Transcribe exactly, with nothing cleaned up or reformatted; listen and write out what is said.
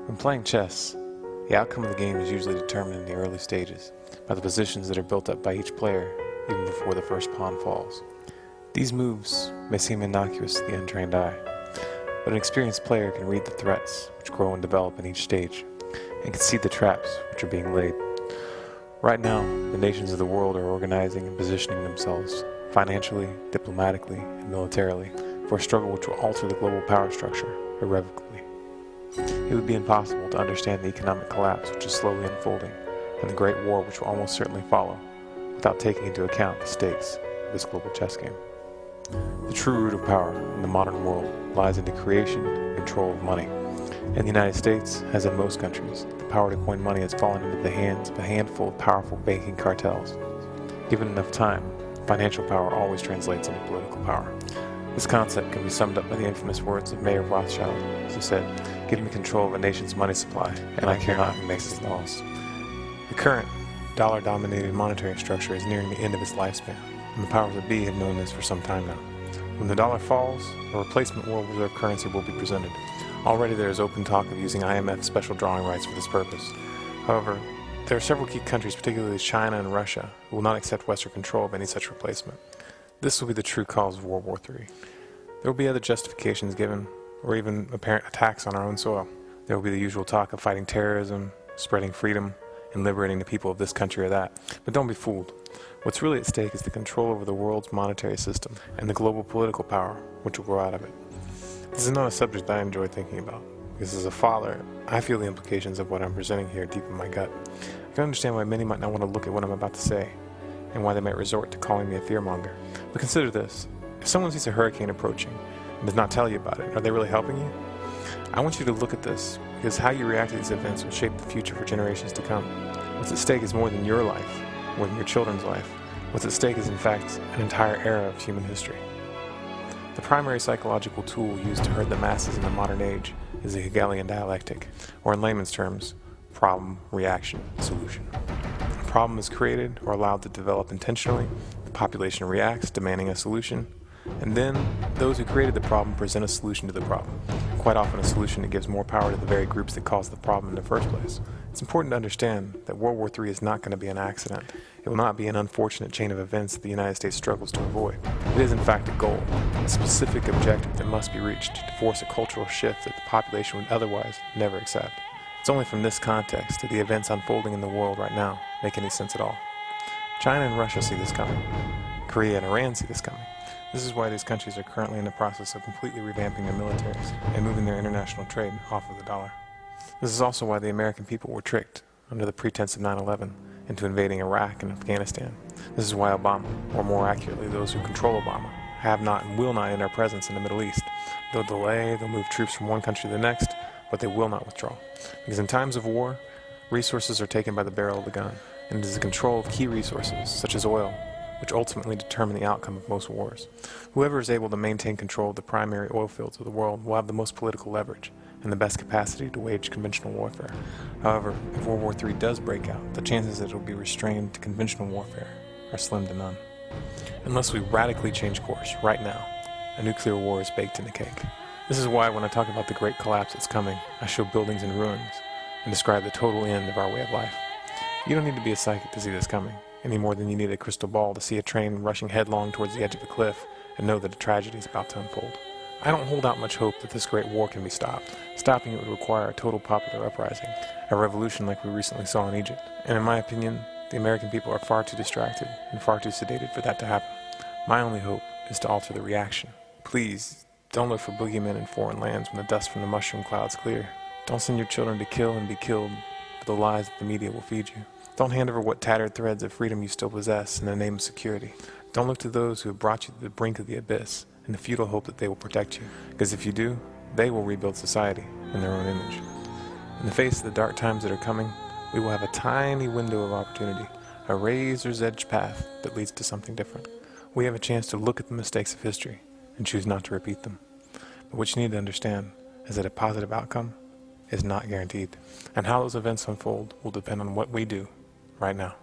When playing chess, the outcome of the game is usually determined in the early stages by the positions that are built up by each player even before the first pawn falls. These moves may seem innocuous to the untrained eye, but an experienced player can read the threats which grow and develop in each stage, and can see the traps which are being laid. Right now, the nations of the world are organizing and positioning themselves financially, diplomatically, and militarily for a struggle which will alter the global power structure irrevocably. It would be impossible to understand the economic collapse which is slowly unfolding and the great war which will almost certainly follow without taking into account the stakes of this global chess game. The true root of power in the modern world lies in the creation and control of money. In the United States, as in most countries, the power to coin money has fallen into the hands of a handful of powerful banking cartels. Given enough time, financial power always translates into political power. This concept can be summed up by the infamous words of Mayor Rothschild, as he said, "Give me control of a nation's money supply, and I care not who makes its laws." The current dollar-dominated monetary structure is nearing the end of its lifespan, and the powers that be have known this for some time now. When the dollar falls, a replacement world reserve currency will be presented. Already there is open talk of using I M F special drawing rights for this purpose. However, there are several key countries, particularly China and Russia, who will not accept Western control of any such replacement. This will be the true cause of World War Three. There will be other justifications given, or even apparent attacks on our own soil. There will be the usual talk of fighting terrorism, spreading freedom, and liberating the people of this country or that. But don't be fooled. What's really at stake is the control over the world's monetary system and the global political power which will grow out of it. This is not a subject that I enjoy thinking about, because as a father, I feel the implications of what I'm presenting here deep in my gut. I can understand why many might not want to look at what I'm about to say, and why they might resort to calling me a fearmonger. But consider this. If someone sees a hurricane approaching and does not tell you about it, are they really helping you? I want you to look at this, because how you react to these events will shape the future for generations to come. What's at stake is more than your life, more than your children's life. What's at stake is, in fact, an entire era of human history. The primary psychological tool used to herd the masses in the modern age is the Hegelian dialectic, or in layman's terms, problem, reaction, solution. A problem is created or allowed to develop intentionally, the population reacts, demanding a solution, and then those who created the problem present a solution to the problem. Quite often a solution that gives more power to the very groups that caused the problem in the first place. It's important to understand that World War Three is not going to be an accident. It will not be an unfortunate chain of events that the United States struggles to avoid. It is in fact a goal, a specific objective that must be reached to force a cultural shift that the population would otherwise never accept. It's only from this context that the events unfolding in the world right now make any sense at all. China and Russia see this coming. Korea and Iran see this coming. This is why these countries are currently in the process of completely revamping their militaries and moving their international trade off of the dollar. This is also why the American people were tricked, under the pretense of nine eleven, into invading Iraq and Afghanistan. This is why Obama, or more accurately those who control Obama, have not and will not end our presence in the Middle East. They'll delay, they'll move troops from one country to the next, but they will not withdraw. Because in times of war, resources are taken by the barrel of the gun, and it is the control of key resources, such as oil, which ultimately determine the outcome of most wars. Whoever is able to maintain control of the primary oil fields of the world will have the most political leverage and the best capacity to wage conventional warfare. However, if World War Three does break out, the chances that it will be restrained to conventional warfare are slim to none. Unless we radically change course right now, a nuclear war is baked in the cake. This is why when I talk about the great collapse that's coming, I show buildings in ruins and describe the total end of our way of life. You don't need to be a psychic to see this coming, any more than you need a crystal ball to see a train rushing headlong towards the edge of a cliff and know that a tragedy is about to unfold. I don't hold out much hope that this great war can be stopped. Stopping it would require a total popular uprising, a revolution like we recently saw in Egypt. And in my opinion, the American people are far too distracted and far too sedated for that to happen. My only hope is to alter the reaction. Please, don't look for boogeymen in foreign lands when the dust from the mushroom clouds clear. Don't send your children to kill and be killed for the lies that the media will feed you. Don't hand over what tattered threads of freedom you still possess in the name of security. Don't look to those who have brought you to the brink of the abyss in the futile hope that they will protect you. Because if you do, they will rebuild society in their own image. In the face of the dark times that are coming, we will have a tiny window of opportunity, a razor's edge path that leads to something different. We have a chance to look at the mistakes of history and choose not to repeat them. But what you need to understand is that a positive outcome is not guaranteed, and how those events unfold will depend on what we do right now.